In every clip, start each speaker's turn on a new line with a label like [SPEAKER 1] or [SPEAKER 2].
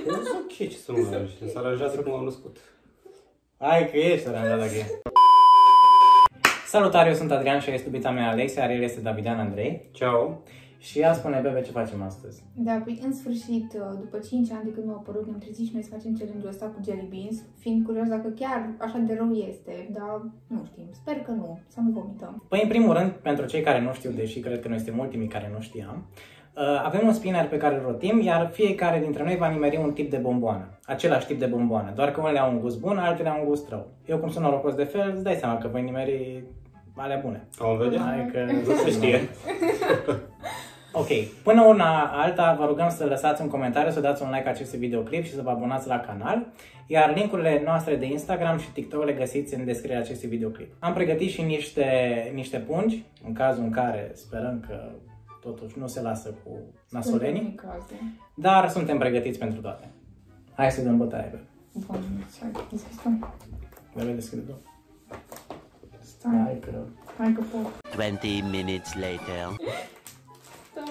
[SPEAKER 1] ok, ce să nu mai arăși. Se aranjează cum am născut.
[SPEAKER 2] Hai că ești aranjat dacă e. Salutare, eu sunt Adrian și este iubita mea Alexia, iar el este Davidan Andrei.
[SPEAKER 1] Ciao.
[SPEAKER 2] Și ea spune, bebe, ce facem astăzi?
[SPEAKER 3] Da, păi în sfârșit, după 5 ani de când nu a apărut, ne-am trezit și noi să facem challenge-ul ăsta cu Jelly Beans, fiind curios dacă chiar așa de rău este, dar nu știm, sper că nu, să nu vomităm.
[SPEAKER 2] Păi, în primul rând, pentru cei care nu știu, deși cred că noi suntem ultimii care nu știam, avem un spinner pe care îl rotim, iar fiecare dintre noi va nimeri un tip de bomboană. Același tip de bomboană, doar că unele au un gust bun, altele au un gust rău. Eu, cum sunt norocos de fel, îți dai seama că voi nimeri alea bune.
[SPEAKER 1] Am vedea?
[SPEAKER 2] Adică
[SPEAKER 1] Nu se știe.
[SPEAKER 2] Ok, până una alta vă rugăm să lăsați un comentariu, să dați un like acestui videoclip și să vă abonați la canal, iar linkurile noastre de Instagram și TikTok le găsiți în descrierea acestui videoclip. Am pregătit și niște pungi, în cazul în care sperăm că totuși nu se lasă cu nasolenii, dar suntem pregătiți pentru toate. Hai să dăm bătaie, bebe.
[SPEAKER 3] Bun, hai, deschis tu.
[SPEAKER 2] Bebe, deschide tu.
[SPEAKER 3] Stai, hai că pot.
[SPEAKER 4] 20 minutes later.
[SPEAKER 3] Stai.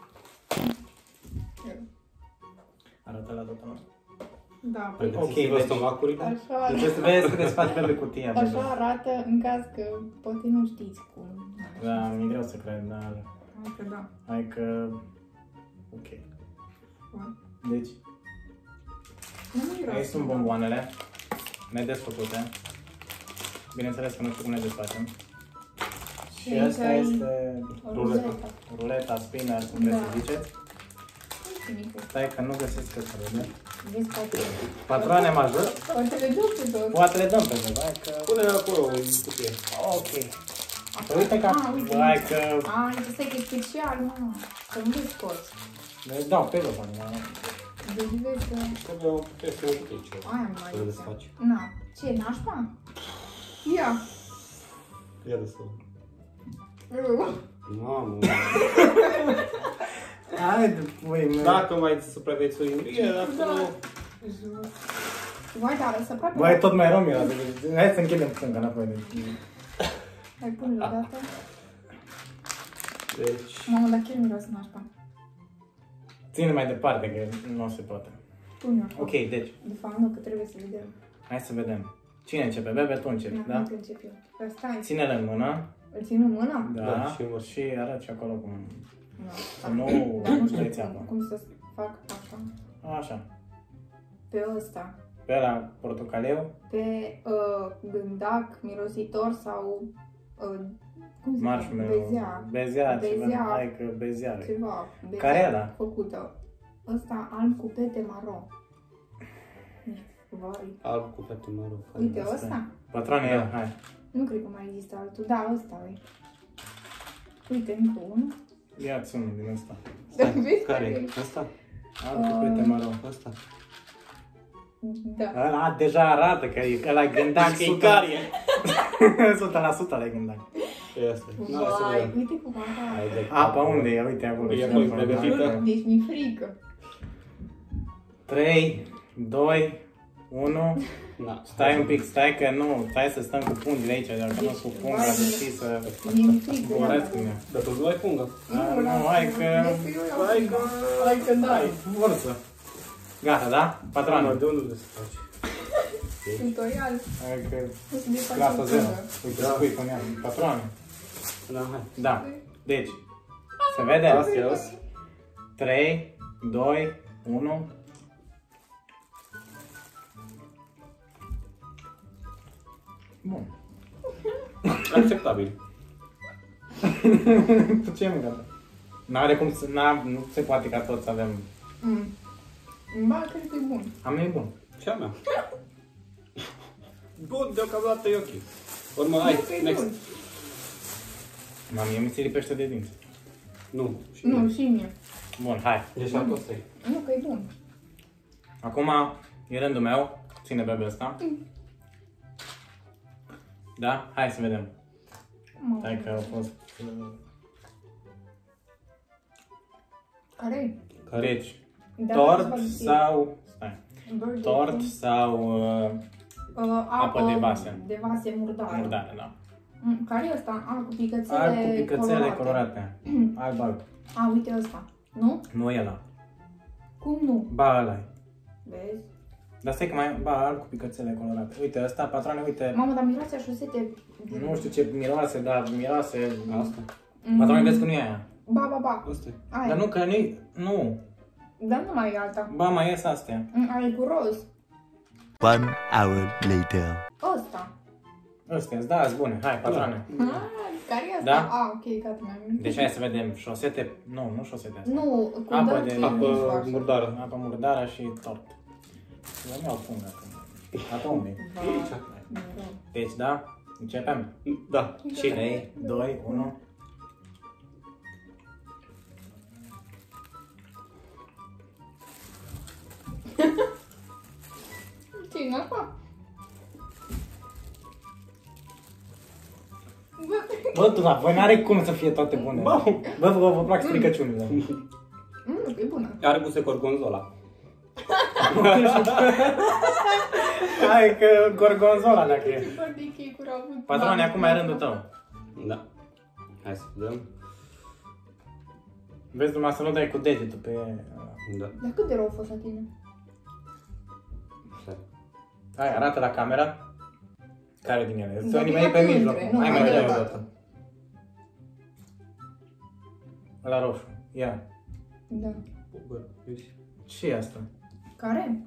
[SPEAKER 2] Arată la toată lumea.
[SPEAKER 3] Da,
[SPEAKER 1] Pregătiți-vă
[SPEAKER 2] deci-
[SPEAKER 1] stomacurile.
[SPEAKER 3] așa,
[SPEAKER 2] Deci vezi că desfaci bebe cutia, bebe.
[SPEAKER 3] așa arată în caz că poate nu știți cum.
[SPEAKER 2] Da, mi-e greu să cred, dar
[SPEAKER 3] Hai că da.
[SPEAKER 2] hai că... Ok. Deci,
[SPEAKER 3] Nu miroase.
[SPEAKER 2] aici sunt bomboanele nedesfăcute. Bineînțeles că nu știu cum ne desfacem. Și
[SPEAKER 3] aici
[SPEAKER 2] asta
[SPEAKER 3] ai
[SPEAKER 2] este
[SPEAKER 3] ruleta.
[SPEAKER 2] ruleta, spinner, cum vreți să ziceți.
[SPEAKER 3] Mică.
[SPEAKER 2] Stai că nu găsesc că să vedem.
[SPEAKER 3] Vezi poate.
[SPEAKER 2] Patroane major.
[SPEAKER 3] Poate le dau pe tot.
[SPEAKER 2] Poate le dăm pe voi, hai că...
[SPEAKER 1] Pune-le acolo în cutie.
[SPEAKER 2] Ok. Uite că...
[SPEAKER 3] uite,
[SPEAKER 2] Hai că...
[SPEAKER 3] asta e special, mă. Să nu le scoți.
[SPEAKER 2] Le dau pe loc, mă.
[SPEAKER 3] Deci vezi că...
[SPEAKER 1] Trebuie o peste o cutie ceva.
[SPEAKER 3] Aia mai
[SPEAKER 1] Să le desfaci.
[SPEAKER 3] Na, ce, nașpa? Ia.
[SPEAKER 1] Ia de să... Mamă.
[SPEAKER 2] Haide, pui mei.
[SPEAKER 1] Dacă mai supraviețuim, e acolo.
[SPEAKER 3] Vai, dar să aproape.
[SPEAKER 2] Băi, tot mai rău mi-era. Hai să închidem stânga înapoi.
[SPEAKER 3] Hai, pune-l odată.
[SPEAKER 1] Deci...
[SPEAKER 3] Mamă, dar chiar miros nașpa.
[SPEAKER 2] Ține mai departe, că nu se poate.
[SPEAKER 3] Pune-o.
[SPEAKER 2] Ok, deci,
[SPEAKER 3] De fapt, nu, că trebuie să vedem.
[SPEAKER 2] hai să vedem. Cine începe? Bebe, tu începi, da?
[SPEAKER 3] Nu încep eu. Dar stai.
[SPEAKER 2] Ține-le în mână.
[SPEAKER 3] Îl țin în mână?
[SPEAKER 2] Da,
[SPEAKER 1] Da,
[SPEAKER 2] și arăți acolo cum...
[SPEAKER 3] Nu.
[SPEAKER 2] Să nu
[SPEAKER 3] Dar nu știu
[SPEAKER 2] dai apă.
[SPEAKER 3] cum să fac așa.
[SPEAKER 2] Așa.
[SPEAKER 3] Pe ăsta.
[SPEAKER 2] Pe ăla portocaliu,
[SPEAKER 3] Pe gândac mirositor sau cum se
[SPEAKER 2] marshmallow, bezea, ceva,
[SPEAKER 3] Bezea.
[SPEAKER 2] hai că bezea.
[SPEAKER 3] ceva
[SPEAKER 2] Care e ăla?
[SPEAKER 3] făcută. Ăsta alb cu pete maro. Vai.
[SPEAKER 1] Alb cu pete maro.
[SPEAKER 3] Uite ăsta?
[SPEAKER 2] Patroane, ia, hai.
[SPEAKER 3] Nu cred că mai există altul. Da, ăsta e. Uite, încă unul.
[SPEAKER 2] Ia-ți unul din ăsta.
[SPEAKER 3] Vezi
[SPEAKER 1] Care
[SPEAKER 3] care
[SPEAKER 1] e?
[SPEAKER 3] e?
[SPEAKER 1] Ăsta?
[SPEAKER 2] Alb cu pete maro.
[SPEAKER 1] Ăsta?
[SPEAKER 3] Da.
[SPEAKER 2] Ăla deja arată că e ăla gândac 100%. 100% ăla e gândac.
[SPEAKER 1] E ăsta.
[SPEAKER 3] Vai, uite cum arată.
[SPEAKER 2] Apa unde e? Uite acolo.
[SPEAKER 1] E acolo, pregătită.
[SPEAKER 3] Deci mi-e frică.
[SPEAKER 2] 3, 2, 1.
[SPEAKER 1] Na.
[SPEAKER 2] Stai un pic, stai că nu, stai să stăm cu pungile aici, dacă nu cu punga, deși să
[SPEAKER 3] Mi-e frică.
[SPEAKER 2] boresc în ea.
[SPEAKER 1] Dar tu nu ai pungă.
[SPEAKER 2] Nu, hai că...
[SPEAKER 3] Hai că da.
[SPEAKER 2] Hai, forță. Gata, da? Patroană.
[SPEAKER 1] De unde să faci?
[SPEAKER 3] Tutorial.
[SPEAKER 2] Hai că...
[SPEAKER 3] O să ne facem
[SPEAKER 2] Clasa 0.
[SPEAKER 3] pungă.
[SPEAKER 2] Uite, spui cu ea. Patroană.
[SPEAKER 1] Da, hai.
[SPEAKER 2] Da. Deci, se vede?
[SPEAKER 1] Serios?
[SPEAKER 2] 3, 2, 1. Bun.
[SPEAKER 1] Acceptabil.
[SPEAKER 2] Tu ce ai mâncat? N-are cum să... Nu se poate ca toți să avem...
[SPEAKER 3] Ba, cred că e bun.
[SPEAKER 2] A mea e bun.
[SPEAKER 1] Ce a mea? Bun, deocamdată e ok. Urmă, hai, next.
[SPEAKER 2] Mie mi se lipește de dinți.
[SPEAKER 1] Nu.
[SPEAKER 3] Nu, și mie.
[SPEAKER 2] Bun, hai.
[SPEAKER 1] Deci am tot trei.
[SPEAKER 3] Nu, că e bun.
[SPEAKER 2] Acum e rândul meu. Ține bebe ăsta. Da? Hai să vedem. Hai că au fost...
[SPEAKER 3] Care-i?
[SPEAKER 2] Deci,
[SPEAKER 3] Da,
[SPEAKER 2] tort
[SPEAKER 3] da,
[SPEAKER 2] sau... Stai.
[SPEAKER 3] birthday
[SPEAKER 2] Tort
[SPEAKER 3] cake.
[SPEAKER 2] sau apă de vase.
[SPEAKER 3] De vase murdare.
[SPEAKER 2] Murdare, da.
[SPEAKER 3] Care e ăsta? Cu picățele
[SPEAKER 2] Alb cu picățele colorate. Alb, alb.
[SPEAKER 3] Uite ăsta. Nu?
[SPEAKER 2] Nu e ăla.
[SPEAKER 3] Cum nu?
[SPEAKER 2] Ba, ăla e.
[SPEAKER 3] Vezi?
[SPEAKER 2] Dar stai că mai alt cu picățele colorate. Uite, ăsta, patroane, uite.
[SPEAKER 3] Mamă, dar miroase a șosete.
[SPEAKER 2] Nu știu ce miroase, dar miroase.
[SPEAKER 1] Asta.
[SPEAKER 2] Patroane, vezi că nu e aia.
[SPEAKER 3] Ba.
[SPEAKER 1] Asta e.
[SPEAKER 3] Aia.
[SPEAKER 2] Dar nu, că nu-i. Nu.
[SPEAKER 3] Dar nu mai e alta.
[SPEAKER 2] Ba, mai ies astea.
[SPEAKER 3] Aia e cu roz.
[SPEAKER 4] 1 hour later.
[SPEAKER 3] Ăsta.
[SPEAKER 2] Astea, da, sunt bune. Hai, patroane.
[SPEAKER 3] Care e asta?
[SPEAKER 2] Da?
[SPEAKER 3] Ok, gata, mi-am amintit.
[SPEAKER 2] Deci hai să vedem șosete. Nu șosete astea.
[SPEAKER 3] Nu, cu
[SPEAKER 2] Apă
[SPEAKER 3] dă
[SPEAKER 2] de-
[SPEAKER 3] chili
[SPEAKER 1] Apă
[SPEAKER 3] dishwasher.
[SPEAKER 1] murdară.
[SPEAKER 2] Apă murdară și tort. Eu mi-au pungă acum. Acum unde?
[SPEAKER 3] Vai,
[SPEAKER 2] Deci, da? Începem.
[SPEAKER 1] Da. Și
[SPEAKER 2] 3, 2, 1.
[SPEAKER 3] ce-i asta?
[SPEAKER 2] Bă, tu la voi n-are cum să fie toate bune. Bă, vă plac stricăciunile.
[SPEAKER 3] E bună.
[SPEAKER 1] are gust de gorgonzola.
[SPEAKER 2] Hai că gorgonzola dacă e.
[SPEAKER 3] Ce foarte cake-uri au avut.
[SPEAKER 2] Patrone, acum e rândul tău.
[SPEAKER 1] Da. Hai să vedem.
[SPEAKER 2] Vezi numai să nu dai cu degetul pe...
[SPEAKER 1] Da.
[SPEAKER 3] Dar cât de rău a fost la tine?
[SPEAKER 1] Stai.
[SPEAKER 2] Hai, arată la camera. Care din ele? Să
[SPEAKER 3] Da,
[SPEAKER 2] nimeni pe
[SPEAKER 3] nu
[SPEAKER 2] mijloc.
[SPEAKER 3] între, nu,
[SPEAKER 2] Hai mai
[SPEAKER 3] mai
[SPEAKER 2] dai o
[SPEAKER 3] departe.
[SPEAKER 2] dată. La roșu. Ia.
[SPEAKER 3] Da.
[SPEAKER 1] Bă, vezi?
[SPEAKER 2] Ce e asta?
[SPEAKER 3] Care?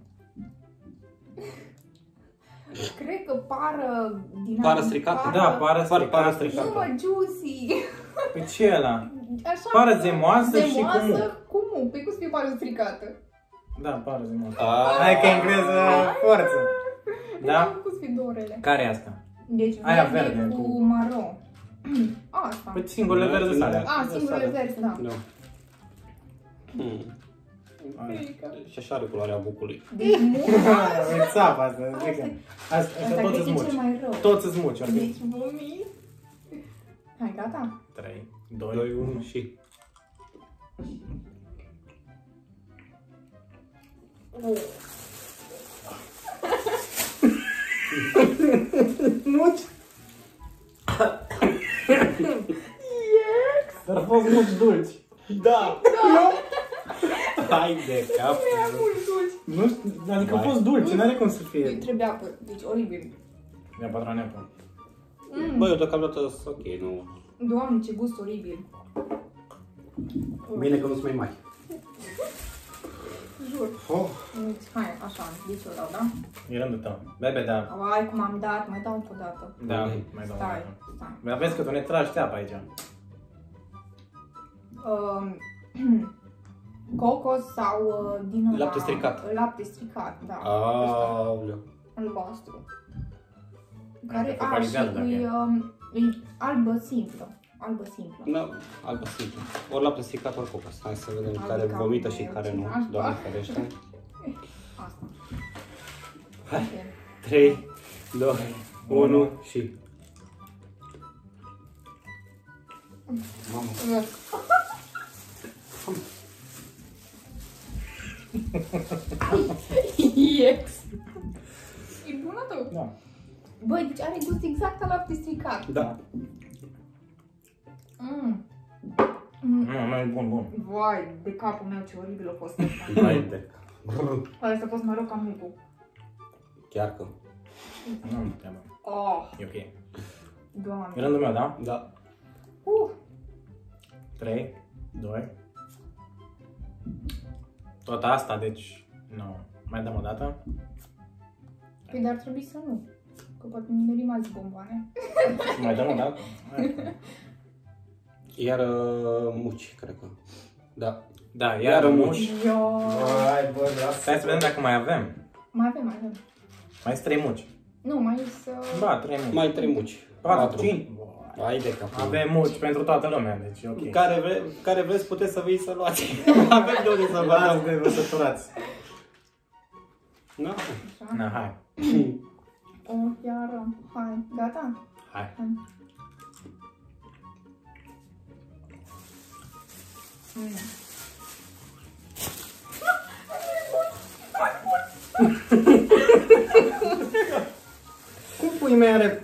[SPEAKER 3] Cred că pară din
[SPEAKER 1] Pară stricată.
[SPEAKER 2] Da, pară stricată.
[SPEAKER 1] Pară
[SPEAKER 3] Nu
[SPEAKER 1] stricată.
[SPEAKER 3] mă, juicy.
[SPEAKER 2] Păi ce e ăla?
[SPEAKER 3] Așa.
[SPEAKER 2] Pară zemoasă și cu mu.
[SPEAKER 3] cu mu. Păi cum să fie pară stricată?
[SPEAKER 2] Da, pară zemoasă.
[SPEAKER 1] A,
[SPEAKER 2] Hai că engleză forță. Da?
[SPEAKER 3] Cum să fie două orele?
[SPEAKER 2] Care e asta?
[SPEAKER 3] Deci
[SPEAKER 2] Aia
[SPEAKER 3] verde
[SPEAKER 2] verde,
[SPEAKER 3] cu
[SPEAKER 2] cu-
[SPEAKER 3] maro. Asta.
[SPEAKER 2] Păi singurele verzi sale.
[SPEAKER 3] A, singurele verzi, da.
[SPEAKER 1] da. Și așa are culoarea bucului.
[SPEAKER 3] Deci mu.
[SPEAKER 2] E țapa asta, zic că. Asta
[SPEAKER 3] Asta
[SPEAKER 2] toți
[SPEAKER 3] cred că
[SPEAKER 2] îți
[SPEAKER 3] e
[SPEAKER 2] muci.
[SPEAKER 3] cel mai rău.
[SPEAKER 2] Toți îți muci, oricum.
[SPEAKER 3] Deci vomit. Hai, gata?
[SPEAKER 2] 3, 2,
[SPEAKER 1] 2, 1 și...
[SPEAKER 2] Muci? Dar au fost muci dulci.
[SPEAKER 1] Da! Hai de cap!
[SPEAKER 3] Prea mult dulci.
[SPEAKER 2] Nu știu, adică au fost dulci, n-are cum să fie.
[SPEAKER 3] Trebuie apă, deci oribil.
[SPEAKER 2] Ia patrone apă.
[SPEAKER 1] Bă, eu deocamdată sunt ok, nu...
[SPEAKER 3] Doamne, ce gust oribil.
[SPEAKER 1] Bine că nu sunt mai mari.
[SPEAKER 3] Jur.
[SPEAKER 1] Oh.
[SPEAKER 3] Deci, hai, așa, deci eu dau, da?
[SPEAKER 2] E rândul tău. Bebe, da.
[SPEAKER 3] Ai, cum am dat, mai dau încă o dată.
[SPEAKER 2] Da,
[SPEAKER 1] Ok.
[SPEAKER 2] mai dau.
[SPEAKER 3] Stai, stai.
[SPEAKER 2] Dar vezi că tu ne tragi teapa aici.
[SPEAKER 3] Cocos sau din ăla...
[SPEAKER 1] Lapte stricat.
[SPEAKER 3] Lapte stricat, da.
[SPEAKER 1] Aoleu.
[SPEAKER 3] Albastru.
[SPEAKER 2] Hai
[SPEAKER 3] Care
[SPEAKER 2] că
[SPEAKER 3] a și
[SPEAKER 2] focalizează
[SPEAKER 3] cu
[SPEAKER 2] dacă e.
[SPEAKER 3] e albă simplă. Albă simplă.
[SPEAKER 1] Da, albă simplu. Ori lapte stricat, ori cocos. Hai să vedem care
[SPEAKER 3] Adică
[SPEAKER 1] vomită
[SPEAKER 3] am
[SPEAKER 1] și
[SPEAKER 3] eu
[SPEAKER 1] care nu.
[SPEAKER 3] cine-aș
[SPEAKER 1] Doamne
[SPEAKER 3] bea.
[SPEAKER 1] ferește.
[SPEAKER 3] Asta.
[SPEAKER 1] Hai. 3, 2, 1 și... Mamă.
[SPEAKER 3] Yes. E bună tu?
[SPEAKER 2] Da.
[SPEAKER 3] Băi, deci are gust exact la lapte stricat.
[SPEAKER 1] Da.
[SPEAKER 2] Nu e bun.
[SPEAKER 3] Vai, de capul meu ce oribil a fost ăsta.
[SPEAKER 1] Hai de
[SPEAKER 3] Ăsta a fost mai rău ca mucul.
[SPEAKER 1] Chiar că.
[SPEAKER 2] Nu, treabă.
[SPEAKER 3] Oh,
[SPEAKER 2] E ok. E
[SPEAKER 3] Doamne.
[SPEAKER 2] rândul meu, da?
[SPEAKER 1] Da.
[SPEAKER 2] 3, 2. Tot asta, deci... Nu. Mai dăm o dată.
[SPEAKER 3] Păi dar trebuie să nu. Că poate nimerim alți bomboane.
[SPEAKER 2] Mai dăm o dată. Hai.
[SPEAKER 1] Iar muci, cred că. Da.
[SPEAKER 2] Da,
[SPEAKER 1] Iară
[SPEAKER 2] iară
[SPEAKER 1] muci.
[SPEAKER 2] muci.
[SPEAKER 1] Hai, bă,
[SPEAKER 2] Stai să vedem dacă mai avem.
[SPEAKER 3] Mai avem.
[SPEAKER 2] Mai sunt 3 muci.
[SPEAKER 3] Nu, mai să...
[SPEAKER 2] Ba, 3 muci.
[SPEAKER 1] Mai 3 muci.
[SPEAKER 2] 4, 5.
[SPEAKER 1] Hai de cap.
[SPEAKER 2] Avem muci pentru toată lumea, deci e ok.
[SPEAKER 1] Care vreți puteți să vii să luați. Avem de unde să
[SPEAKER 2] Lasă
[SPEAKER 1] vă
[SPEAKER 2] de vă săturați.
[SPEAKER 1] Da.
[SPEAKER 3] Așa.
[SPEAKER 2] Na, hai.
[SPEAKER 3] O, iară. Hai, gata?
[SPEAKER 2] Hai. Cum pui mei are...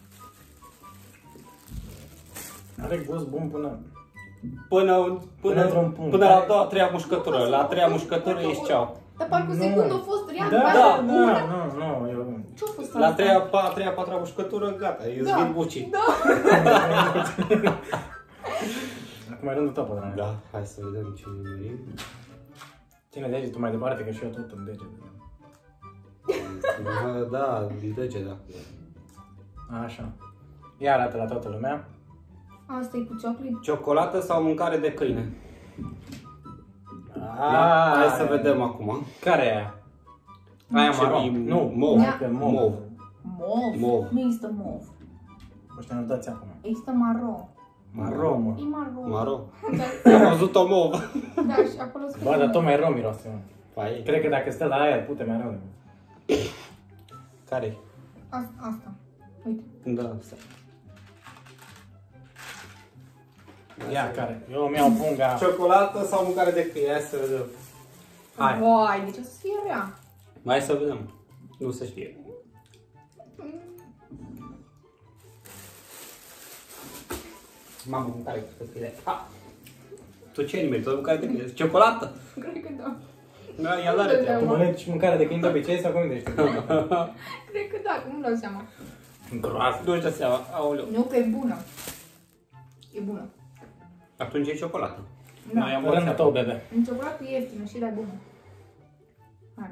[SPEAKER 2] Are gust bun până... Până într-un punct.
[SPEAKER 1] Până la a treia mușcătură. La a treia mușcătură ești ceau.
[SPEAKER 3] Dar parcă o secundă a fost rea,
[SPEAKER 1] Da,
[SPEAKER 2] Nu, eu...
[SPEAKER 3] Ce-a fost
[SPEAKER 1] La
[SPEAKER 3] asta?
[SPEAKER 1] a treia, patra mușcătură, gata, e zvin bucii.
[SPEAKER 3] Da.
[SPEAKER 2] Acum e rândul tău, Pătrane.
[SPEAKER 1] Da, hai să vedem ce nimerim.
[SPEAKER 2] Ține degetul mai departe, că și eu tot în deget.
[SPEAKER 1] Da, din deget, da.
[SPEAKER 2] Așa. Ia arată la toată lumea.
[SPEAKER 3] Asta e cu cioclit?
[SPEAKER 1] Ciocolată sau mâncare de câine?
[SPEAKER 2] Hai
[SPEAKER 1] Hai să vedem acum.
[SPEAKER 2] Care e aia? Aia
[SPEAKER 1] Ce
[SPEAKER 2] maro.
[SPEAKER 1] e?
[SPEAKER 2] Nu,
[SPEAKER 1] Mov.
[SPEAKER 2] că mov.
[SPEAKER 1] Mov.
[SPEAKER 3] Mov? Nu există mov.
[SPEAKER 2] Ăștia nu dați acum.
[SPEAKER 3] Există maro.
[SPEAKER 2] Maro, mă.
[SPEAKER 3] E maro.
[SPEAKER 1] Maro.
[SPEAKER 3] Da,
[SPEAKER 1] Am văzut-o mov.
[SPEAKER 3] da, și acolo scrie.
[SPEAKER 2] Bă, dar tot mai rău miroase, mă.
[SPEAKER 1] Păi,
[SPEAKER 2] Cred că dacă stă la aer, pute mai rău.
[SPEAKER 1] care-i?
[SPEAKER 3] Asta. Uite.
[SPEAKER 1] Da, stai.
[SPEAKER 2] Ia, care? Eu îmi iau punga.
[SPEAKER 1] Ciocolată sau mâncare de câine? Hai să vedem. Hai.
[SPEAKER 3] Vai, deci o să fie rea.
[SPEAKER 1] Mai să vedem. Nu se știe. Mamă, mâncare de câine. Ha! Tu ce nimeni? Tu mâncare de câine? Ciocolată?
[SPEAKER 3] Cred că da.
[SPEAKER 1] Da, ea l-are
[SPEAKER 3] Da.
[SPEAKER 1] treabă.
[SPEAKER 2] Tu mănânci mâncare de câini de obicei sau cum ești?
[SPEAKER 3] Cred că da, că nu-mi dau seama.
[SPEAKER 2] Groază.
[SPEAKER 1] Nu-și dă seama. Aoleu.
[SPEAKER 3] Nu, că e bună. E bună.
[SPEAKER 1] Atunci e ciocolată.
[SPEAKER 3] Da.
[SPEAKER 1] Noi am
[SPEAKER 2] Rândul
[SPEAKER 1] văzut.
[SPEAKER 2] tău, bebe.
[SPEAKER 3] În ciocolată e ieftină și dar bună. Hai.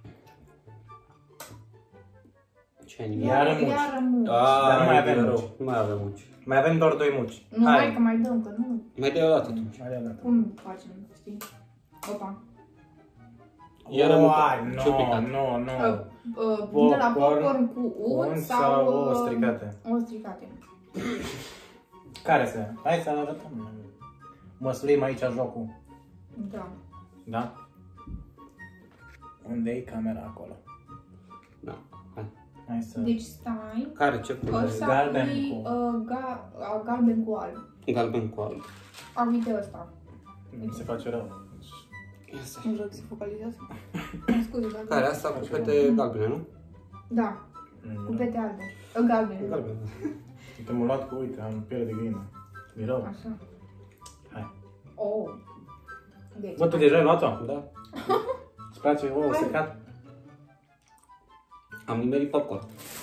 [SPEAKER 1] Ce nimic?
[SPEAKER 2] Iară muci.
[SPEAKER 3] Iară muci.
[SPEAKER 2] Dar nu mai avem muci.
[SPEAKER 1] Nu mai avem muci.
[SPEAKER 2] Mai avem doar 2 muci.
[SPEAKER 3] Nu, hai că mai dăm, că nu.
[SPEAKER 1] Mai de o dată atunci.
[SPEAKER 2] Mai dăm.
[SPEAKER 3] Cum facem, știi? Opa.
[SPEAKER 1] Iară
[SPEAKER 2] Uai,
[SPEAKER 1] muci.
[SPEAKER 2] nu,
[SPEAKER 1] Ciupicat.
[SPEAKER 2] nu.
[SPEAKER 3] De la popcorn cu unt
[SPEAKER 2] unt
[SPEAKER 3] sau
[SPEAKER 2] sau ouă stricate?
[SPEAKER 3] ouă stricate.
[SPEAKER 2] Care să? Hai să arătăm. Măsluim aici jocul.
[SPEAKER 3] Da.
[SPEAKER 2] Da? Unde e camera acolo?
[SPEAKER 1] Da. Hai.
[SPEAKER 2] Hai să...
[SPEAKER 3] Deci stai.
[SPEAKER 1] Care? Ce culoare?
[SPEAKER 3] Ăsta
[SPEAKER 2] Galben
[SPEAKER 3] e
[SPEAKER 2] cu-
[SPEAKER 3] galben cu alb.
[SPEAKER 1] Galben cu alb.
[SPEAKER 3] Am uite ăsta.
[SPEAKER 2] Mi se face rău.
[SPEAKER 1] Ia stai.
[SPEAKER 3] Nu vreau să se focalizează. Scuze, dar...
[SPEAKER 1] Care? Asta cu fete galbene, nu?
[SPEAKER 3] Da, cu pete albe. Galbene.
[SPEAKER 1] Galbene.
[SPEAKER 2] Uite, m-am luat cu, uite, am piele de găină. Mi rău.
[SPEAKER 3] Așa.
[SPEAKER 2] Hai.
[SPEAKER 3] Oh. Deci,
[SPEAKER 2] Bă, tu deja ai luat-o?
[SPEAKER 1] Da.
[SPEAKER 2] Îți place ouă
[SPEAKER 3] Hai.
[SPEAKER 2] secat?
[SPEAKER 1] Am nimerit popcorn.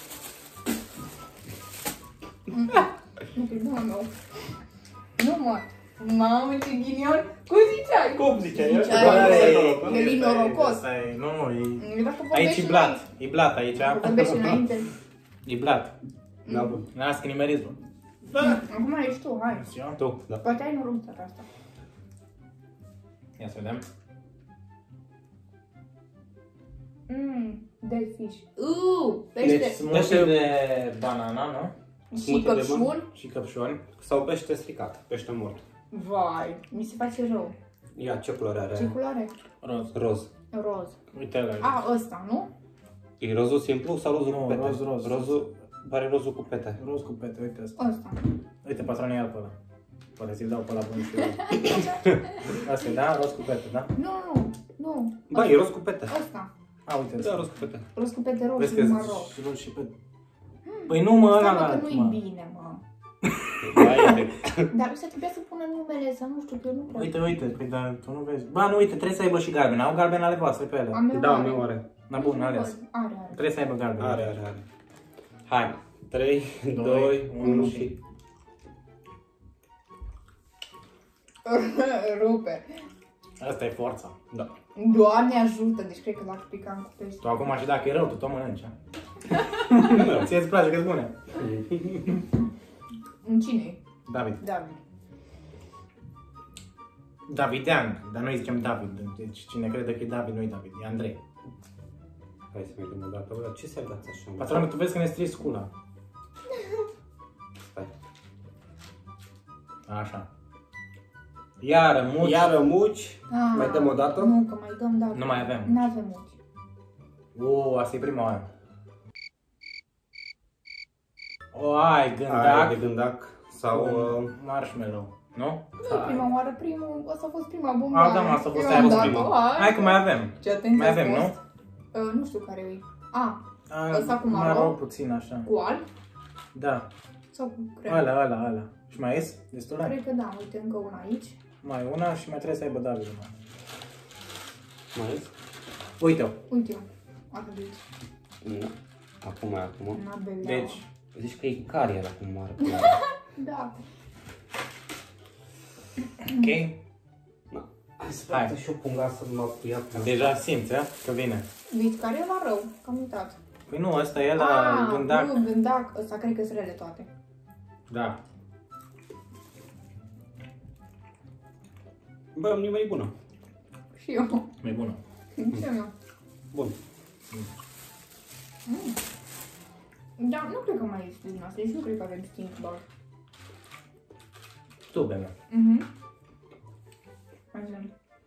[SPEAKER 3] Nu, că nu, nu. Nu, mă. Mamă, ce ghinion. Cum ziceai?
[SPEAKER 1] Cum ziceai?
[SPEAKER 3] El e norocos.
[SPEAKER 2] Nu, e...
[SPEAKER 3] Dacă
[SPEAKER 2] Aici
[SPEAKER 3] vorbești
[SPEAKER 2] e blat. E blat aici.
[SPEAKER 3] Dacă vorbești înainte.
[SPEAKER 2] E blat.
[SPEAKER 1] Da, bun.
[SPEAKER 2] Las că nimeriți, bă.
[SPEAKER 3] Acum ești tu, hai.
[SPEAKER 1] Tu, da.
[SPEAKER 3] Poate ai noroc data asta.
[SPEAKER 2] Ia să vedem.
[SPEAKER 3] Dead fish.
[SPEAKER 2] Deci
[SPEAKER 3] Pește.
[SPEAKER 2] smoothie de banana, nu?
[SPEAKER 3] Și
[SPEAKER 1] smoothie de
[SPEAKER 3] căpșuni.
[SPEAKER 2] Și căpșuni.
[SPEAKER 1] Sau pește stricat, pește mort.
[SPEAKER 3] Vai, mi se face rău.
[SPEAKER 1] Ia, ce culoare
[SPEAKER 3] Ce
[SPEAKER 1] are?
[SPEAKER 3] culoare?
[SPEAKER 2] Roz.
[SPEAKER 1] Roz.
[SPEAKER 3] Roz.
[SPEAKER 2] Uite ăla.
[SPEAKER 3] A, ăsta, nu?
[SPEAKER 1] E rozul simplu sau rozul
[SPEAKER 2] Nu,
[SPEAKER 1] cu pete?
[SPEAKER 2] roz.
[SPEAKER 1] Rozul, pare rozul cu pete.
[SPEAKER 2] Roz cu pete, uite asta.
[SPEAKER 3] Ăsta.
[SPEAKER 2] Uite, patronul ia pe ăla. Poate ți-l dau pe ăla bun și eu. Asta e, da? Roz cu pete, da?
[SPEAKER 3] Nu.
[SPEAKER 1] Ba, e roz cu pete.
[SPEAKER 3] Ăsta.
[SPEAKER 2] A, uite
[SPEAKER 1] Da,
[SPEAKER 2] asta.
[SPEAKER 1] roz cu pete.
[SPEAKER 3] Roz cu pete roz
[SPEAKER 2] Vezi
[SPEAKER 3] și
[SPEAKER 2] că
[SPEAKER 3] maro.
[SPEAKER 2] și roz și pete. Păi nu, mă, ăla
[SPEAKER 3] Înseamnă
[SPEAKER 2] la
[SPEAKER 3] că nu-i bine, mă. Dar ăsta trebuia să pună numele, să nu știu, că eu nu prea.
[SPEAKER 2] Uite, păi dar tu nu vezi. Ba, nu, uite, trebuie să aibă și galben. Au galben ale voastre pe ele.
[SPEAKER 3] A meu
[SPEAKER 1] Da,
[SPEAKER 3] are.
[SPEAKER 1] meu are.
[SPEAKER 2] Na bun, ales.
[SPEAKER 3] Are.
[SPEAKER 2] Trebuie să aibă galben.
[SPEAKER 1] Are. Hai. 3, 2, 1 și...
[SPEAKER 3] Rupe.
[SPEAKER 2] Asta e forța.
[SPEAKER 1] Da.
[SPEAKER 3] Doamne ajută, deci cred că dacă picam cu pește.
[SPEAKER 2] Tu acum și dacă e rău, tu tot mănânci, a? Ție îți place că-s bune?
[SPEAKER 3] În cine?
[SPEAKER 2] David.
[SPEAKER 3] David.
[SPEAKER 2] Davidean, dar noi zicem David. Deci cine crede că e David, nu e David, e Andrei.
[SPEAKER 1] Hai să vedem o dată. Bă, ce se-ar dați așa?
[SPEAKER 2] Patronul, tu vezi că ne strici scula.
[SPEAKER 1] Stai.
[SPEAKER 2] Așa. Iară, muci.
[SPEAKER 1] Iară muci.
[SPEAKER 3] Ah,
[SPEAKER 1] Mai dăm o dată?
[SPEAKER 3] Nu, că mai dăm, da.
[SPEAKER 2] Nu mai avem.
[SPEAKER 3] Nu avem muci.
[SPEAKER 2] Asta e prima oară. O, ai,
[SPEAKER 1] Aia
[SPEAKER 2] gândac.
[SPEAKER 1] de gândac. Sau...
[SPEAKER 2] Marshmallow, nu?
[SPEAKER 3] Nu e prima oară, asta a fost prima bomboană.
[SPEAKER 2] Ah, da, mă, asta a fost
[SPEAKER 3] Prima
[SPEAKER 2] aia
[SPEAKER 3] dată,
[SPEAKER 1] prima.
[SPEAKER 2] Hai că mai avem.
[SPEAKER 3] Ce atenție
[SPEAKER 2] Mai
[SPEAKER 3] a
[SPEAKER 2] avem,
[SPEAKER 3] fost. Nu știu care e. Ăsta cu maro?
[SPEAKER 2] Maro puțin așa.
[SPEAKER 3] Cu alb?
[SPEAKER 2] Da.
[SPEAKER 3] Sau cu crem?
[SPEAKER 2] Ăla. Și mai ies? Destule?
[SPEAKER 3] Cred că da, uite încă una aici.
[SPEAKER 2] Mai una și mai trebuie să aibă David.
[SPEAKER 1] Mai ies?
[SPEAKER 2] Uite-o.
[SPEAKER 3] Uite-o. Asta de aici.
[SPEAKER 1] Nu. Acum.
[SPEAKER 3] N-a bea.
[SPEAKER 2] Deci,
[SPEAKER 1] Zici că e carier acum mare.
[SPEAKER 3] Da.
[SPEAKER 2] ok.
[SPEAKER 1] Hai să
[SPEAKER 2] Hai.
[SPEAKER 1] fac și eu punga să mă ia cu
[SPEAKER 2] Deja simți, că vine.
[SPEAKER 3] Vezi care e la rău? Că am uitat.
[SPEAKER 2] Păi nu, ăsta e la gândac.
[SPEAKER 3] Nu, gândac. Ăsta cred că sunt rele toate.
[SPEAKER 2] Da.
[SPEAKER 1] Bă, nu e bună.
[SPEAKER 3] Și eu.
[SPEAKER 2] E bună.
[SPEAKER 3] Și eu.
[SPEAKER 1] Bun.
[SPEAKER 3] Da, nu cred că mai este din asta. Deci nu cred că avem stink bar.
[SPEAKER 2] Tu, bine.
[SPEAKER 3] Așa.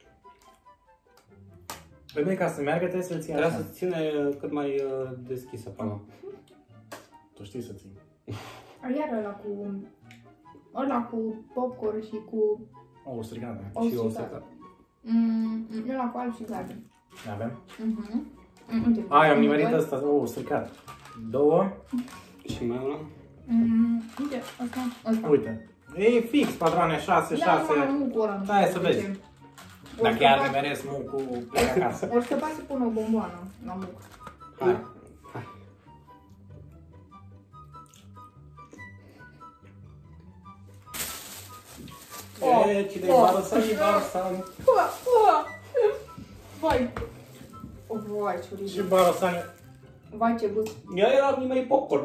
[SPEAKER 2] Păi bine, ca să meargă trebuie să-l ții
[SPEAKER 1] Trebuie
[SPEAKER 2] așa.
[SPEAKER 1] să ține cât mai deschisă pana.
[SPEAKER 2] Tu știi să ții.
[SPEAKER 3] Iar ăla cu popcorn și cu
[SPEAKER 2] O, strigată.
[SPEAKER 1] Și eu o să
[SPEAKER 3] stricat. Ăla cu alb și galben.
[SPEAKER 2] Avem?
[SPEAKER 3] Uite.
[SPEAKER 2] Ai, am nimerit ăsta. O, stricat. 2.
[SPEAKER 1] Și mai una?
[SPEAKER 3] Uite, ăsta.
[SPEAKER 2] Uite. E fix, patroane, 6, 6.
[SPEAKER 3] Da, nu cu ăla.
[SPEAKER 2] Hai să vezi. Dacă chiar nimeresc mucul pe acasă.
[SPEAKER 3] Ori scăpa să pun o bomboană la muc.
[SPEAKER 2] Hai.
[SPEAKER 1] E, cine e Barosani, Barosani.
[SPEAKER 3] Vai. Vai, ce
[SPEAKER 2] Și
[SPEAKER 3] oribil.
[SPEAKER 2] Barosani.
[SPEAKER 3] Vai, ce gust.
[SPEAKER 1] Ea era nimeni popcorn.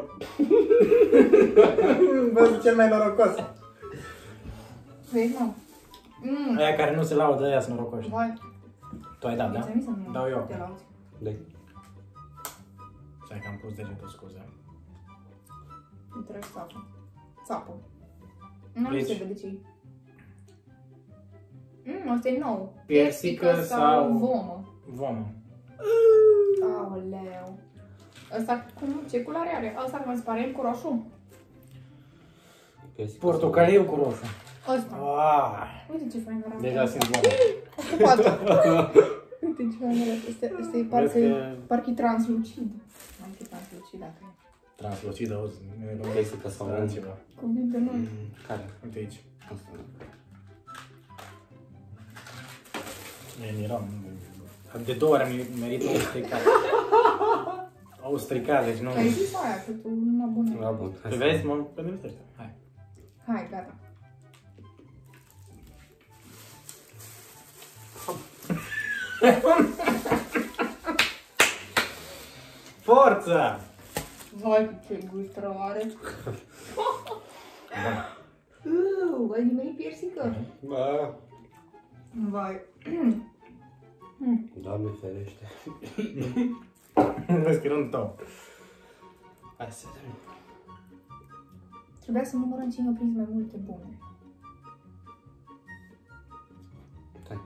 [SPEAKER 2] Văd cel mai norocos.
[SPEAKER 3] Vezi, mă?
[SPEAKER 2] Aia care nu se laudă, aia sunt norocoși.
[SPEAKER 3] Vai.
[SPEAKER 2] Tu ai dat, da?
[SPEAKER 3] Ți-am zis să nu
[SPEAKER 2] Dau eu.
[SPEAKER 3] te lauzi.
[SPEAKER 1] Dai.
[SPEAKER 2] Stai că am pus degetul, scuze.
[SPEAKER 3] Îmi trebuie țapă. Țapă. Nu
[SPEAKER 2] Deci-
[SPEAKER 3] se vede ce-i. Asta e nou.
[SPEAKER 2] Persică sau
[SPEAKER 3] vomă.
[SPEAKER 2] vomă.
[SPEAKER 3] Aoleu. Ăsta ce culoare are? Ăsta transparent cu roșu?
[SPEAKER 2] Portocaliu cu roșu.
[SPEAKER 3] Ăsta. Uite ce fain arată.
[SPEAKER 2] Deja simt vomă.
[SPEAKER 3] Uite ce fain arată. Ăsta e parcă e translucid. Mai fi translucid dacă e.
[SPEAKER 2] Translucidă, auzi.
[SPEAKER 1] Persică sau
[SPEAKER 2] altceva.
[SPEAKER 3] Cuvânt de noi.
[SPEAKER 1] Care?
[SPEAKER 2] Uite aici.
[SPEAKER 1] Asta.
[SPEAKER 2] E miram. De 2 ori am meritat o stricat. Au stricat, deci nu...
[SPEAKER 3] Ai zis aia, că tu nu abonezi.
[SPEAKER 1] Da, bun.
[SPEAKER 2] Te vezi, mă? Pe de hai.
[SPEAKER 3] Hai, gata.
[SPEAKER 2] Forță!
[SPEAKER 3] Vai, ce gust rău are. Ai nimerit piersică?
[SPEAKER 1] Bă.
[SPEAKER 3] Vai.
[SPEAKER 1] Doamne ferește.
[SPEAKER 2] Vezi că e rândul tău.
[SPEAKER 1] Hai să vedem.
[SPEAKER 3] Trebuia să numărăm cine a prins mai multe bune.
[SPEAKER 1] Hai.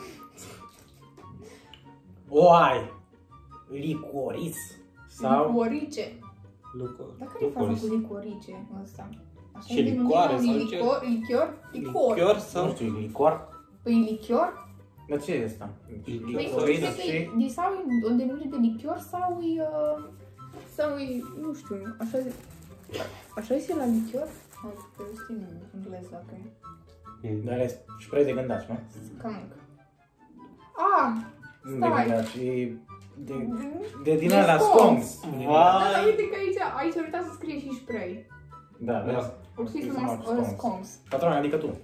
[SPEAKER 2] O ai! Licoris. Sau...
[SPEAKER 3] Licorice.
[SPEAKER 1] Lucru.
[SPEAKER 3] Dar care e faza cu licorice ăsta? Așa
[SPEAKER 1] Și
[SPEAKER 3] e denumit,
[SPEAKER 1] licoare
[SPEAKER 3] nu?
[SPEAKER 1] sau
[SPEAKER 3] E
[SPEAKER 1] ce?
[SPEAKER 3] Lichior?
[SPEAKER 1] Lichior
[SPEAKER 2] Nu
[SPEAKER 1] sau?
[SPEAKER 2] știu, e licor?
[SPEAKER 3] Păi lichior?
[SPEAKER 2] Dar ce e asta?
[SPEAKER 1] Lichior.
[SPEAKER 3] Păi
[SPEAKER 2] Licoris
[SPEAKER 3] cred că
[SPEAKER 2] și...
[SPEAKER 3] e sau e o denumire de lichior sau e, nu știu, așa este la lichior? Hai, că știu în engleză dacă e.
[SPEAKER 2] Dar e spray de gândaci, nu?
[SPEAKER 3] Skunk. Ah!
[SPEAKER 2] Nu de
[SPEAKER 3] Stai.
[SPEAKER 2] gândaci, e... De din
[SPEAKER 3] De
[SPEAKER 2] alea
[SPEAKER 3] scones.
[SPEAKER 2] scones.
[SPEAKER 3] Da, dar uite că aici s-a uitat să scrie și spray.
[SPEAKER 2] Da, vezi?
[SPEAKER 3] O scris
[SPEAKER 2] Scris
[SPEAKER 3] numai
[SPEAKER 2] numai
[SPEAKER 3] scones.
[SPEAKER 2] Patrone, adică tu.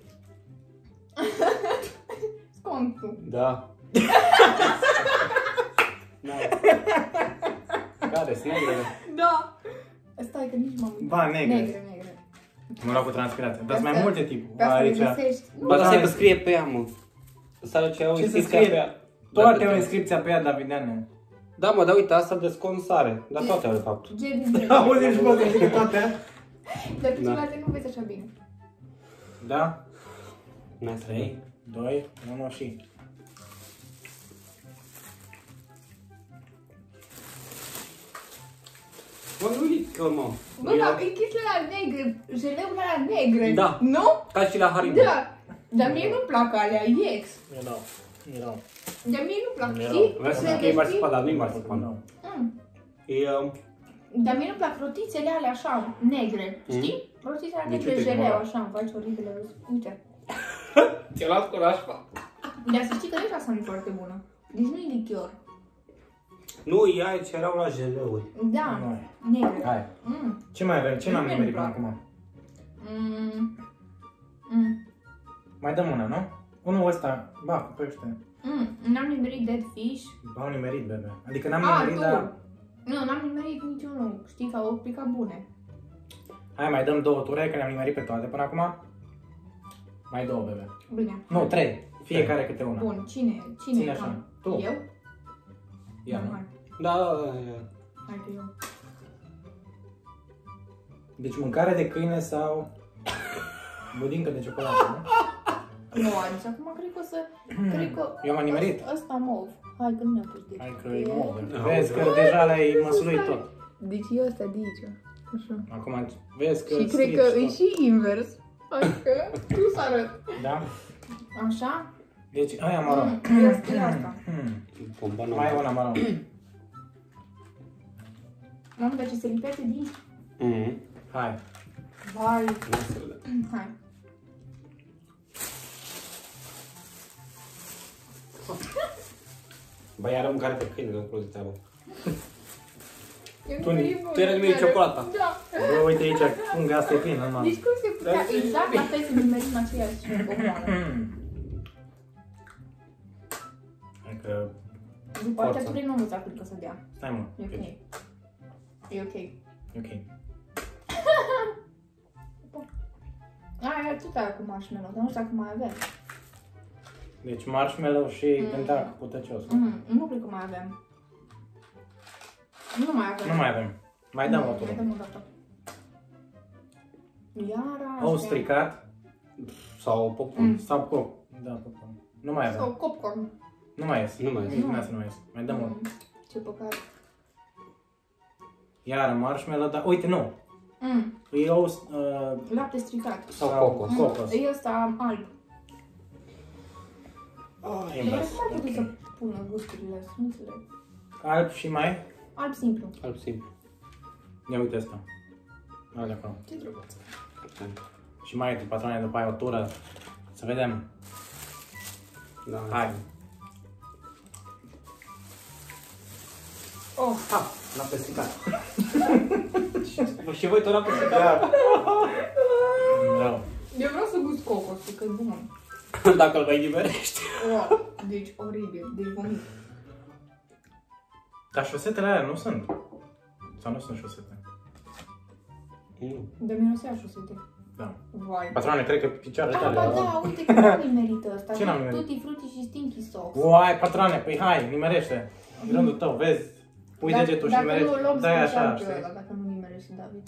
[SPEAKER 3] Sconsul.
[SPEAKER 1] Da.
[SPEAKER 2] Care, singur?
[SPEAKER 3] Da. Stai că nici m-am uitat.
[SPEAKER 2] Ba, negre.
[SPEAKER 3] Negre.
[SPEAKER 2] Mă luau cu transpirație. Dar sunt
[SPEAKER 3] Asta-
[SPEAKER 2] mai multe tipuri.
[SPEAKER 3] Pe asta le
[SPEAKER 2] Aici.
[SPEAKER 3] găsești.
[SPEAKER 1] Bă, dar stai că scrie pe ea, mă. Să ce au
[SPEAKER 2] Ce să
[SPEAKER 1] inscripția
[SPEAKER 2] scrie?
[SPEAKER 1] pe ea.
[SPEAKER 2] Toate au inscripția pe ea, Davideane.
[SPEAKER 1] Da, mă, dar uite, asta de sconsare. Dar toate au, de fapt.
[SPEAKER 3] GDG.
[SPEAKER 2] Auzi, și poate zic toate.
[SPEAKER 3] Dar pe celelalte nu vezi așa bine.
[SPEAKER 2] Da?
[SPEAKER 1] N-ai să
[SPEAKER 2] 3, 2, 1 și...
[SPEAKER 1] Bă, nu lichior, mă.
[SPEAKER 3] Bă, dar e chestiile alea negre, jeleurile alea negre,
[SPEAKER 1] Da.
[SPEAKER 3] nu?
[SPEAKER 1] Ca și la Haribo.
[SPEAKER 3] Da. Dar mie nu-mi plac alea, Iex.
[SPEAKER 2] Erau.
[SPEAKER 3] Dar mie nu-mi plac,
[SPEAKER 2] Erau.
[SPEAKER 3] știi?
[SPEAKER 1] Vreau să
[SPEAKER 3] Le
[SPEAKER 1] zic că e
[SPEAKER 3] deschid.
[SPEAKER 1] marțipan, dar nu e marțipan. E...
[SPEAKER 3] Dar mie nu-mi plac rotițele alea așa, negre, știi? Rotițele alea
[SPEAKER 2] Deci,
[SPEAKER 3] negre,
[SPEAKER 2] uite,
[SPEAKER 3] jeleu,
[SPEAKER 2] mă.
[SPEAKER 3] așa, îmi faci oribile. Uite.
[SPEAKER 1] Ți-a luat curaj, pa.
[SPEAKER 3] Dar să știi că nici asta nu e foarte bună. Deci nu e lichior.
[SPEAKER 1] Nu, ea ce erau la jeleuri.
[SPEAKER 3] Da,
[SPEAKER 2] Noi.
[SPEAKER 3] negre.
[SPEAKER 2] Hai. Ce mai avem? Ce n-am
[SPEAKER 3] Nu-mi
[SPEAKER 2] nimerit până
[SPEAKER 3] plac.
[SPEAKER 2] acum?
[SPEAKER 3] Mm.
[SPEAKER 2] Mai dăm una, nu? Unul ăsta, ba, cu pește.
[SPEAKER 3] N-am nimerit Dead Fish.
[SPEAKER 2] Au nimerit, bebe. Adică n-am
[SPEAKER 3] Ah,
[SPEAKER 2] nimerit,
[SPEAKER 3] tu!
[SPEAKER 2] dar...
[SPEAKER 3] Nu, n-am nimerit niciunul. Știi că au picat bune.
[SPEAKER 2] Hai, mai dăm 2 ture, că le-am nimerit pe toate până acum. Mai 2, bebe.
[SPEAKER 3] Bine.
[SPEAKER 2] Nu, 3. Fiecare câte una.
[SPEAKER 3] Bun, cine
[SPEAKER 2] Ține
[SPEAKER 3] e
[SPEAKER 2] așa.
[SPEAKER 3] cam?
[SPEAKER 2] Tu.
[SPEAKER 3] Eu?
[SPEAKER 2] Ia,
[SPEAKER 3] Nu,
[SPEAKER 2] nu?
[SPEAKER 3] hai.
[SPEAKER 1] Da.
[SPEAKER 3] Hai că eu.
[SPEAKER 2] Deci mâncare de câine sau budincă de ciocolată, nu?
[SPEAKER 3] Nu, deci acum cred că o să... Cred că...
[SPEAKER 2] Eu m-am nimerit.
[SPEAKER 3] Ăsta mov. Hai că nu mi-a pus
[SPEAKER 2] Hai că
[SPEAKER 3] deci.
[SPEAKER 2] e nou. Vezi că deja le-ai măsluit tot.
[SPEAKER 3] Deci e ăsta de aici. Așa.
[SPEAKER 2] Acum vezi că
[SPEAKER 3] Și cred
[SPEAKER 2] strici
[SPEAKER 3] că e
[SPEAKER 2] tot.
[SPEAKER 3] și invers. Adică, tu să arăt.
[SPEAKER 2] Da?
[SPEAKER 3] Așa?
[SPEAKER 2] Deci, aia maro.
[SPEAKER 3] Este asta.
[SPEAKER 1] Bombana.
[SPEAKER 2] Mai e una maro.
[SPEAKER 3] Mamă, dar ce se lipește din...
[SPEAKER 2] Hai.
[SPEAKER 3] Vai.
[SPEAKER 1] Nu se vede.
[SPEAKER 3] Hai.
[SPEAKER 1] Ba, iară mâncare pe câine, nu plus de treabă.
[SPEAKER 3] Eu
[SPEAKER 2] Tu-
[SPEAKER 3] nimerit mult.
[SPEAKER 1] tu ai nimerit ciocolata.
[SPEAKER 3] Da.
[SPEAKER 2] Bă, uite aici, unga asta e plină, mă.
[SPEAKER 3] Deci cum se putea exact la fel să nimerim aceeași bomboană?
[SPEAKER 2] Hai că...
[SPEAKER 3] După
[SPEAKER 2] Forța.
[SPEAKER 3] aceea tu nu învăța cât că să dea.
[SPEAKER 2] Stai, mă.
[SPEAKER 3] E ok. E ok.
[SPEAKER 2] E ok.
[SPEAKER 3] Aia e atâta cu marshmallow, dar nu știu dacă mai avem.
[SPEAKER 2] Deci marshmallow și pentac putăcios.
[SPEAKER 3] Nu cred că mai avem. Nu mai avem.
[SPEAKER 2] Nu mai avem. Mai dăm o
[SPEAKER 3] Mai
[SPEAKER 2] tură.
[SPEAKER 3] dăm o dată. Iar
[SPEAKER 2] Ou
[SPEAKER 3] așa.
[SPEAKER 2] stricat
[SPEAKER 1] Sau popcorn.
[SPEAKER 2] sau cop. Da, popcorn. Nu mai
[SPEAKER 3] Sau
[SPEAKER 2] avem.
[SPEAKER 3] popcorn.
[SPEAKER 2] Nu mai ies.
[SPEAKER 1] Nu mai ies.
[SPEAKER 2] Nici nu mai ies. Mai dăm o.
[SPEAKER 3] Ce păcat.
[SPEAKER 2] Iar marshmallow, dar uite, nu. E ou...
[SPEAKER 3] Lapte stricat.
[SPEAKER 1] Sau cocos.
[SPEAKER 2] Cocos.
[SPEAKER 3] E ăsta alb.
[SPEAKER 2] Oh,
[SPEAKER 3] Dar
[SPEAKER 2] invers.
[SPEAKER 3] cum a putut să pună gusturile astea? Nu înțeleg.
[SPEAKER 2] Alb și mai...
[SPEAKER 3] Alb simplu.
[SPEAKER 1] Alb simplu.
[SPEAKER 2] Ia uite asta. Ala de acolo.
[SPEAKER 3] Ce drăguț.
[SPEAKER 2] Și mai uite, patroane, după aia o tură. Să vedem.
[SPEAKER 1] Da.
[SPEAKER 2] Hai.
[SPEAKER 3] Oh,
[SPEAKER 1] Ha, l-am pesticat. Și voi tot l-am pesticat?
[SPEAKER 2] Bravo.
[SPEAKER 3] eu vreau să gust cocosul, că e bun.
[SPEAKER 1] Dacă îl mai nimerești.
[SPEAKER 3] Oh, deci oribil, deci vomit.
[SPEAKER 2] Dar șosetele alea nu sunt. Sau nu sunt șosete?
[SPEAKER 3] De mirosea șosete.
[SPEAKER 2] Da.
[SPEAKER 3] Vai.
[SPEAKER 2] Patroane, cred că picioarele
[SPEAKER 3] Ah,
[SPEAKER 2] tale.
[SPEAKER 3] ba da, uite că nu nimerită ăsta.
[SPEAKER 2] Ce n-am nimerit?
[SPEAKER 3] Tutti frutti și stinky socks.
[SPEAKER 2] Uai, patroane, păi hai, nimerește. E rândul tău, vezi? Pui degetul și
[SPEAKER 3] Dacă nu
[SPEAKER 2] nimerești.
[SPEAKER 3] luăm
[SPEAKER 2] Dai
[SPEAKER 3] special
[SPEAKER 2] așa,
[SPEAKER 3] pe
[SPEAKER 2] știi?
[SPEAKER 3] ăla, dacă nu nimerește David.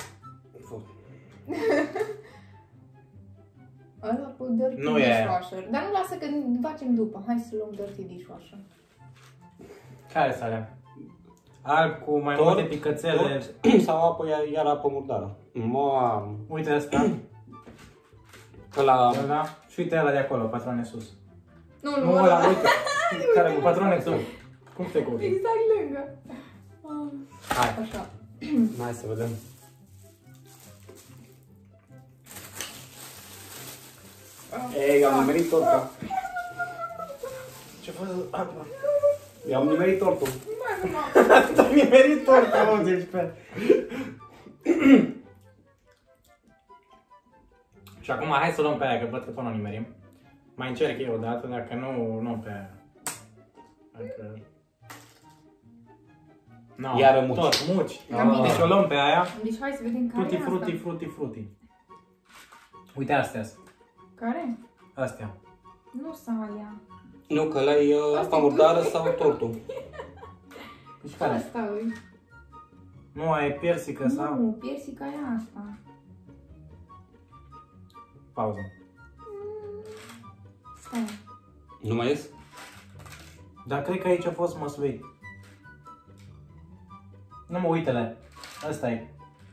[SPEAKER 3] Ăla cu Dirty
[SPEAKER 2] Nu e.
[SPEAKER 3] Dishwasher. Dar nu lasă că facem după. Hai să luăm Dirty Dishwasher.
[SPEAKER 2] Care să alea? Alb cu mai
[SPEAKER 1] Tot,
[SPEAKER 2] multe picățele.
[SPEAKER 1] Sau apă, iar apă murdară. Mamă.
[SPEAKER 2] Uite asta.
[SPEAKER 1] Ăla...
[SPEAKER 2] Ăla. Și uite ăla de acolo, patroane sus.
[SPEAKER 3] Nu,
[SPEAKER 2] Nu, ăla, uite. Care cu patroane tu. Cum te curgi?
[SPEAKER 3] Exact lângă.
[SPEAKER 2] Hai.
[SPEAKER 3] Așa.
[SPEAKER 1] Hai să vedem. Ei, am nimerit tortul.
[SPEAKER 2] Ce faci? Apa.
[SPEAKER 1] I-am nimerit tortul.
[SPEAKER 2] Te-ai nimerit tortul, mă, deci pe... Și acum hai să luăm pe aia, că văd că tot nu o nimerim. Mai încerc eu o dată, dacă nu pe aia. Dacă... No,
[SPEAKER 1] Iară muci.
[SPEAKER 2] Tot, muci.
[SPEAKER 3] Da, bine.
[SPEAKER 2] Deci o luăm pe aia.
[SPEAKER 3] Deci hai să vedem care
[SPEAKER 2] Frutti,
[SPEAKER 3] e asta.
[SPEAKER 2] frutti, frutti, frutti. Uite astea.
[SPEAKER 3] Care?
[SPEAKER 2] Astea.
[SPEAKER 3] Nu Salia.
[SPEAKER 1] Nu, că ăla e apa murdară sau tortul.
[SPEAKER 2] Deci care?
[SPEAKER 3] Asta e.
[SPEAKER 2] Nu, ai persică sau...
[SPEAKER 3] Nu, piersica e asta.
[SPEAKER 2] Pauză.
[SPEAKER 3] Stai.
[SPEAKER 1] Nu mai ies?
[SPEAKER 2] Dar cred că aici a fost măsluit. Nu mă, uite-le. Ăsta e.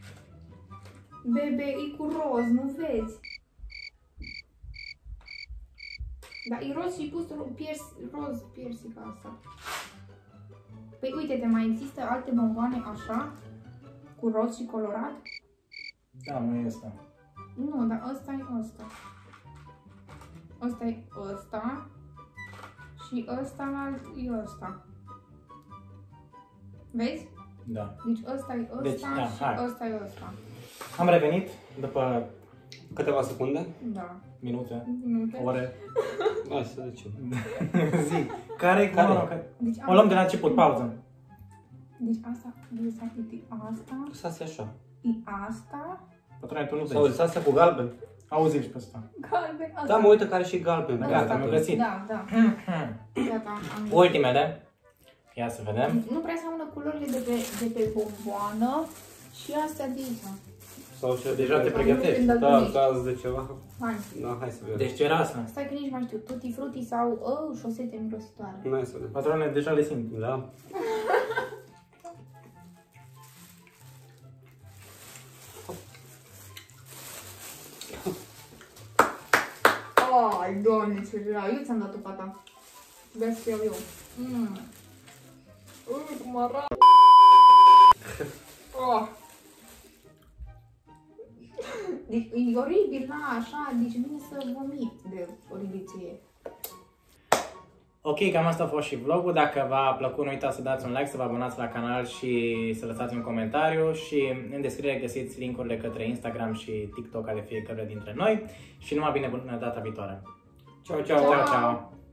[SPEAKER 3] Bebe, e cu roz, nu vezi? Dar e roz și pus roz piersica asta. Păi uite-te, mai există alte bomboane așa? Cu roz și colorat?
[SPEAKER 2] Da, nu e ăsta.
[SPEAKER 3] Nu, dar ăsta e ăsta. Ăsta e ăsta. Și ăsta alt e ăsta. Vezi?
[SPEAKER 2] Da.
[SPEAKER 3] Deci ăsta e ăsta
[SPEAKER 2] Deci, da,
[SPEAKER 3] și
[SPEAKER 2] hai.
[SPEAKER 3] ăsta e ăsta.
[SPEAKER 2] Am revenit după
[SPEAKER 1] Câteva secunde?
[SPEAKER 3] Da.
[SPEAKER 2] minute,
[SPEAKER 3] Minute.
[SPEAKER 2] ore.
[SPEAKER 1] Hai să zicem.
[SPEAKER 2] Zi. Care?
[SPEAKER 3] Deci
[SPEAKER 2] O luăm de la început, pauză.
[SPEAKER 3] Deci asta, e asta,
[SPEAKER 1] Lăsați așa.
[SPEAKER 3] e asta,
[SPEAKER 2] Patrone, tu nu
[SPEAKER 1] Sau
[SPEAKER 2] vezi.
[SPEAKER 1] lăsați cu galben.
[SPEAKER 2] Auzi-l și pe ăsta.
[SPEAKER 3] galben, asta.
[SPEAKER 1] Da, mă uită care și galben.
[SPEAKER 2] Gata, am găsit.
[SPEAKER 3] Da, da. Gata, am
[SPEAKER 2] Ultimele. Ia să vedem.
[SPEAKER 3] Nu prea seamănă culorile de pe bomboană și astea de aici.
[SPEAKER 1] Sau și
[SPEAKER 2] Deja te pregătești.
[SPEAKER 1] Da, cazi de ceva.
[SPEAKER 3] Hai.
[SPEAKER 1] Da, hai să vedem.
[SPEAKER 2] Deci ce era asta?
[SPEAKER 3] Stai că nici mai știu, tutti frutti sau șosete mirositoare.
[SPEAKER 1] Hai să vedem.
[SPEAKER 2] Patrone, deja le simt.
[SPEAKER 1] Da.
[SPEAKER 3] Ai, Doamne, ce rea. Eu ți-am dat-o fata. Trebuia să iau eu. Cum arată. Oh. Deci e oribil, na, așa, deci vine să vomit de oribiție.
[SPEAKER 2] Ok, cam asta a fost și vlogul. Dacă v-a plăcut, nu uitați să dați un like, să vă abonați la canal și să lăsați un comentariu. Și în descriere găsiți linkurile către Instagram și TikTok ale fiecăruia dintre noi. Și numai bine până data viitoare.
[SPEAKER 1] Ciao, ciao.
[SPEAKER 2] Ciao, ciao.